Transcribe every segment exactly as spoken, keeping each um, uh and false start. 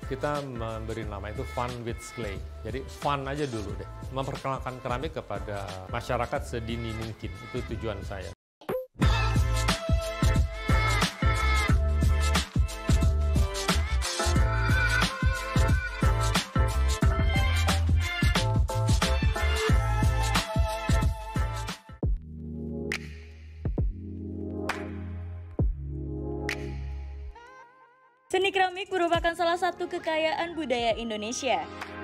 kita memberi nama itu Fun with Clay. Jadi fun aja dulu deh. Memperkenalkan keramik kepada masyarakat sedini mungkin. Itu tujuan saya. Seni keramik merupakan salah satu kekayaan budaya Indonesia.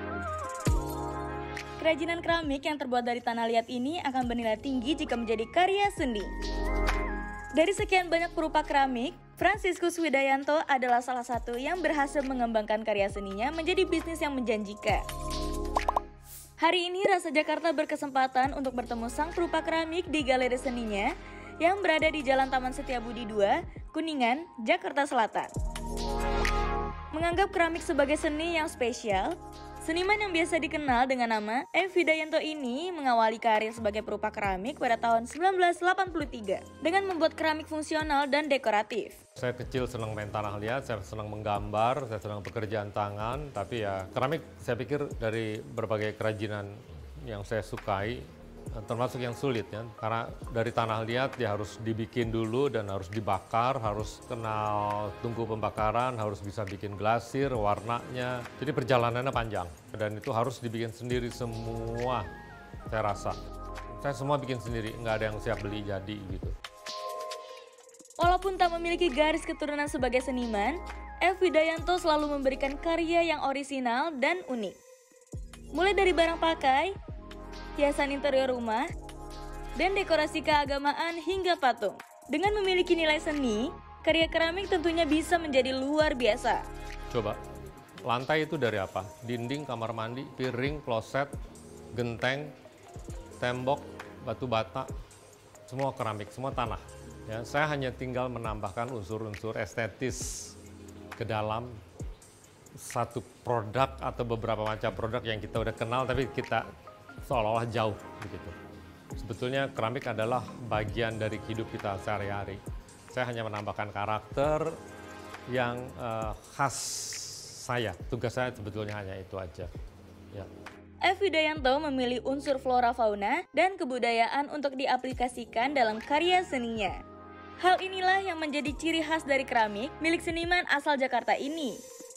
Kerajinan keramik yang terbuat dari tanah liat ini akan bernilai tinggi jika menjadi karya seni. Dari sekian banyak perupa keramik, Franciscus Widayanto adalah salah satu yang berhasil mengembangkan karya seninya menjadi bisnis yang menjanjikan. Hari ini Rasa Jakarta berkesempatan untuk bertemu sang perupa keramik di galeri seninya yang berada di Jalan Taman Setiabudi dua, Kuningan, Jakarta Selatan. Menganggap keramik sebagai seni yang spesial, seniman yang biasa dikenal dengan nama F. Widayanto ini mengawali karir sebagai perupa keramik pada tahun seribu sembilan ratus delapan puluh tiga dengan membuat keramik fungsional dan dekoratif. Saya kecil senang main tanah liat, saya senang menggambar, saya senang pekerjaan tangan, tapi ya keramik saya pikir dari berbagai kerajinan yang saya sukai, termasuk yang sulit ya, karena dari tanah liat dia harus dibikin dulu dan harus dibakar, harus kenal tungku pembakaran, harus bisa bikin glasir, warnanya. Jadi perjalanannya panjang dan itu harus dibikin sendiri semua, saya rasa. Saya semua bikin sendiri, nggak ada yang siap beli jadi gitu. Walaupun tak memiliki garis keturunan sebagai seniman, F. Widayanto selalu memberikan karya yang orisinal dan unik. Mulai dari barang pakai, hiasan interior rumah, dan dekorasi keagamaan hingga patung. Dengan memiliki nilai seni, karya keramik tentunya bisa menjadi luar biasa. Coba, lantai itu dari apa? Dinding, kamar mandi, piring, kloset, genteng, tembok, batu bata, semua keramik, semua tanah. Ya, saya hanya tinggal menambahkan unsur-unsur estetis ke dalam satu produk atau beberapa macam produk yang kita udah kenal, tapi kita seolah-olah jauh begitu. Sebetulnya keramik adalah bagian dari hidup kita sehari-hari. Saya hanya menambahkan karakter yang uh, khas saya. Tugas saya sebetulnya hanya itu aja. Ya. F. Widayanto memilih unsur flora fauna dan kebudayaan untuk diaplikasikan dalam karya seninya. Hal inilah yang menjadi ciri khas dari keramik milik seniman asal Jakarta ini.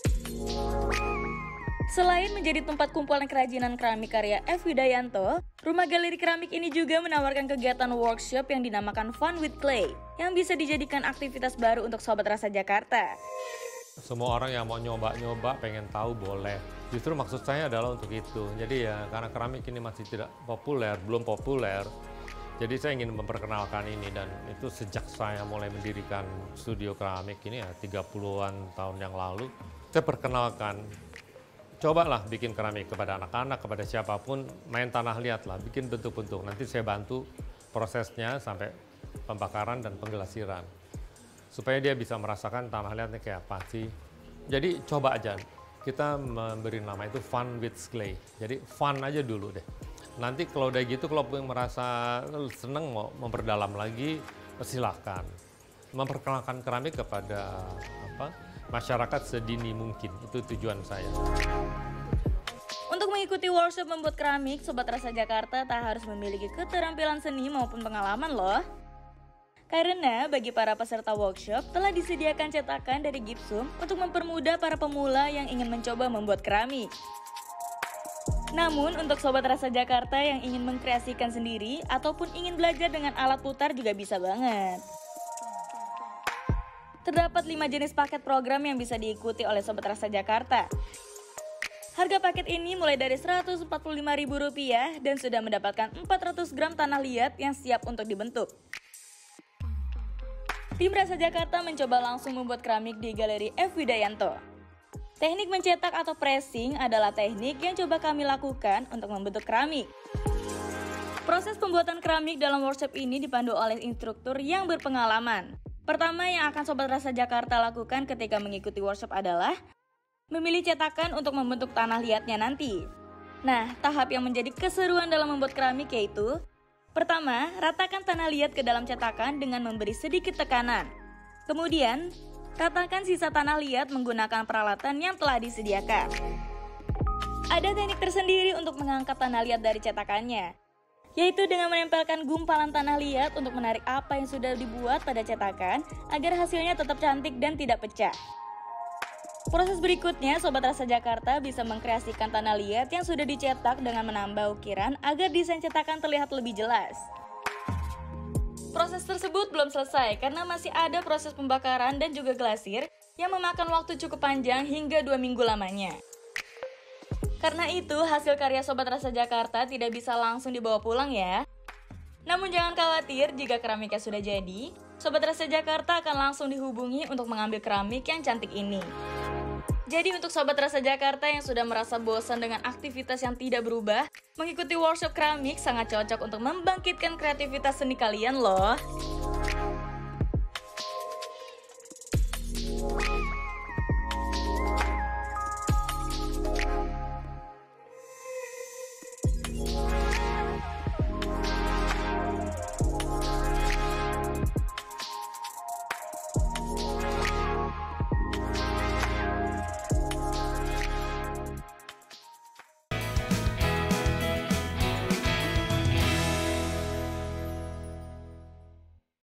Selain menjadi tempat kumpulan kerajinan keramik karya F. Widayanto, rumah galeri keramik ini juga menawarkan kegiatan workshop yang dinamakan Fun with Clay, yang bisa dijadikan aktivitas baru untuk Sobat Rasa Jakarta. Semua orang yang mau nyoba-nyoba, pengen tahu boleh. Justru maksud saya adalah untuk itu. Jadi ya, karena keramik ini masih tidak populer, belum populer, jadi saya ingin memperkenalkan ini, dan itu sejak saya mulai mendirikan studio keramik ini ya tiga puluhan tahun yang lalu, saya perkenalkan. Cobalah bikin keramik kepada anak-anak, kepada siapapun, main tanah liat lah, bikin bentuk-bentuk. Nanti saya bantu prosesnya sampai pembakaran dan penggelasiran. Supaya dia bisa merasakan tanah liatnya kayak apa sih. Jadi coba aja, kita memberi nama itu Fun with Clay. Jadi fun aja dulu deh. Nanti kalau udah gitu, kalau yang merasa seneng mau memperdalam lagi, silahkan. Memperkenalkan keramik kepada apa? masyarakat sedini mungkin, itu tujuan saya. Untuk mengikuti workshop membuat keramik, Sobat Rasa Jakarta tak harus memiliki keterampilan seni maupun pengalaman loh. Karena bagi para peserta workshop telah disediakan cetakan dari gipsum untuk mempermudah para pemula yang ingin mencoba membuat keramik. Namun untuk Sobat Rasa Jakarta yang ingin mengkreasikan sendiri ataupun ingin belajar dengan alat putar juga bisa banget. Terdapat lima jenis paket program yang bisa diikuti oleh Sobat Rasa Jakarta. Harga paket ini mulai dari seratus empat puluh lima ribu rupiah dan sudah mendapatkan empat ratus gram tanah liat yang siap untuk dibentuk. Tim Rasa Jakarta mencoba langsung membuat keramik di galeri F. Widayanto. Teknik mencetak atau pressing adalah teknik yang coba kami lakukan untuk membentuk keramik. Proses pembuatan keramik dalam workshop ini dipandu oleh instruktur yang berpengalaman. Pertama yang akan Sobat Rasa Jakarta lakukan ketika mengikuti workshop adalah memilih cetakan untuk membentuk tanah liatnya nanti. Nah, tahap yang menjadi keseruan dalam membuat keramik yaitu: pertama, ratakan tanah liat ke dalam cetakan dengan memberi sedikit tekanan. Kemudian, Ratakan sisa tanah liat menggunakan peralatan yang telah disediakan. Ada teknik tersendiri untuk mengangkat tanah liat dari cetakannya, yaitu dengan menempelkan gumpalan tanah liat untuk menarik apa yang sudah dibuat pada cetakan agar hasilnya tetap cantik dan tidak pecah. Proses berikutnya, Sobat Rasa Jakarta bisa mengkreasikan tanah liat yang sudah dicetak dengan menambah ukiran agar desain cetakan terlihat lebih jelas. Proses tersebut belum selesai karena masih ada proses pembakaran dan juga glasir yang memakan waktu cukup panjang hingga dua minggu lamanya. Karena itu, hasil karya Sobat Rasa Jakarta tidak bisa langsung dibawa pulang ya. Namun jangan khawatir, jika keramiknya sudah jadi, Sobat Rasa Jakarta akan langsung dihubungi untuk mengambil keramik yang cantik ini. Jadi untuk Sobat Rasa Jakarta yang sudah merasa bosan dengan aktivitas yang tidak berubah, mengikuti workshop keramik sangat cocok untuk membangkitkan kreativitas seni kalian loh.